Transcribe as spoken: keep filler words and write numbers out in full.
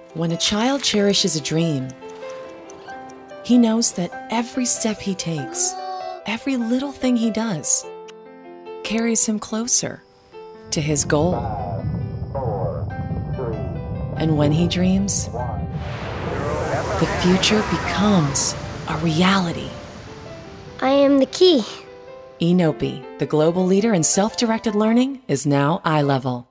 When a child cherishes a dream, he knows that every step he takes, every little thing he does, carries him closer to his goal. And when he dreams, the future becomes a reality. I am the key. E.nopi, the global leader in self-directed learning, is now eye level.